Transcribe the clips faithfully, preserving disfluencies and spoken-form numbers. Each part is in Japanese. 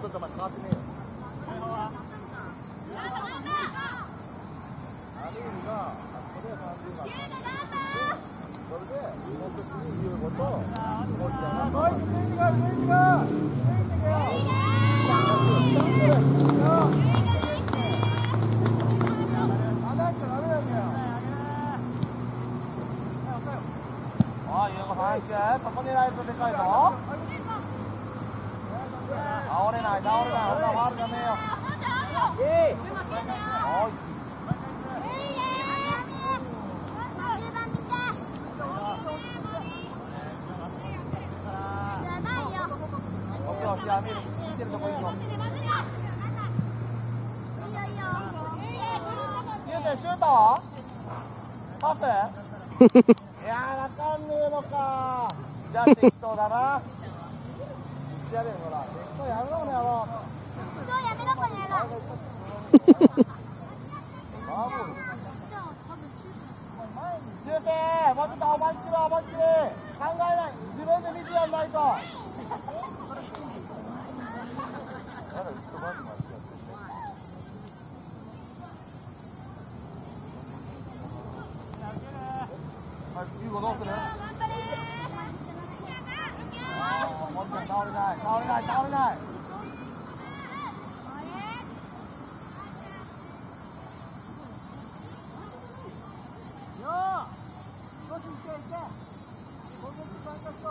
ちょっと待って、変わってねえよ。アミールが、それはさんじゅうまん。それで、もう一つにじゅうごと、もう一つは、もう一つ、スイッチが、スイッチが、スイッチが。ここ狙えるとでかいぞ。倒れない、倒れない、ほら、ファウルじゃねえよ。いい。おい。オッケー、オッケー、見てるとこいいぞ。シュートパスいやー、わかんねえのか。じゃあ適当だな。やれよ、ほら。適当やめろ、この野郎。 適当やめろ、この野郎。 中継、もうちょっと思いっきり、思いっきり。考えない。自分で見てやんないと。ユーゴどうする？もうちょっと倒れない、倒れない、倒れない。よー、少し行け行け。攻撃参加しろ。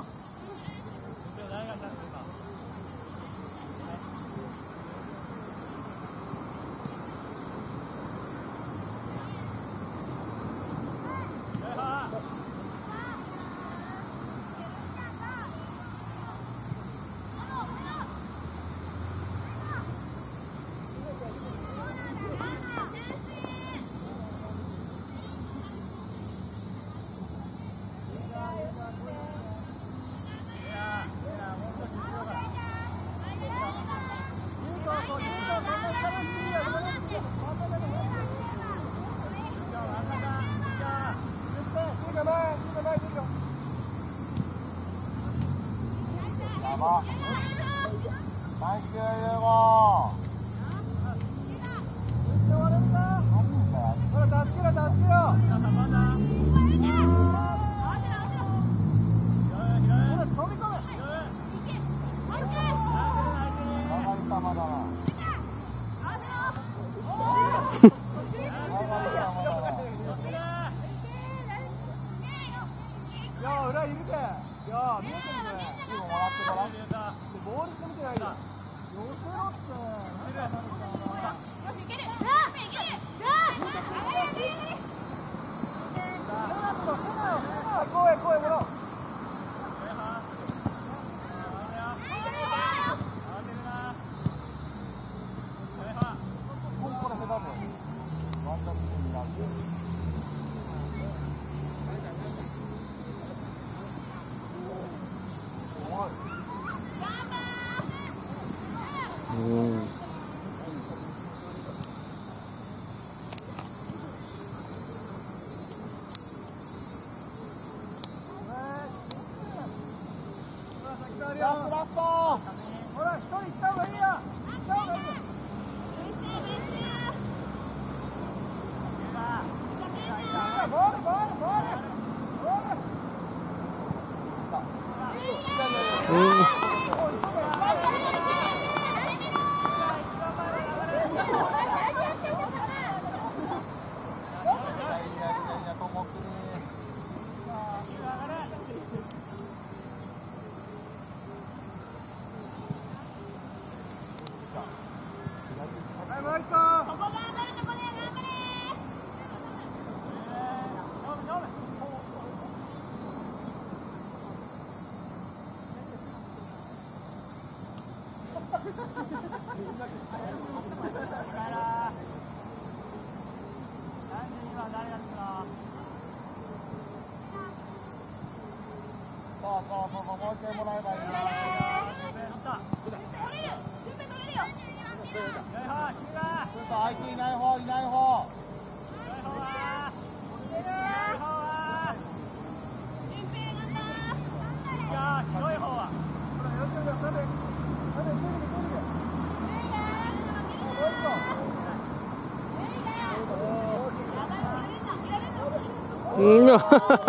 うん。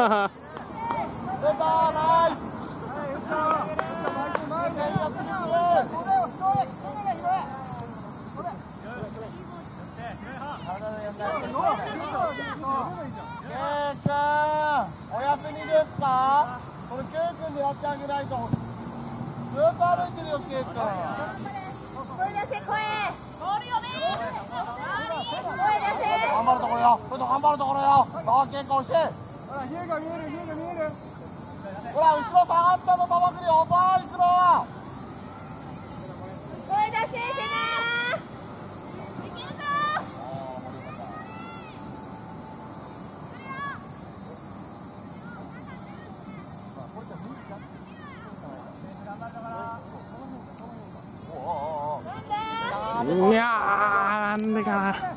ナイス。ケイ君、お休みですか？これケイ君でやってあげないと。ずっと歩いてるよ、ケイ君。 声出せ、声。ボールよね。声出せ。 頑張るところよ。ちょっと頑張るところよ。さあ、ケイ君押して。 ほら、家が見える、家が見える。 ほら、後ろ下がったの、玉栗、遅い、行くの。 声出せ、セナ。いけるぞ。 いやー、なんでかな。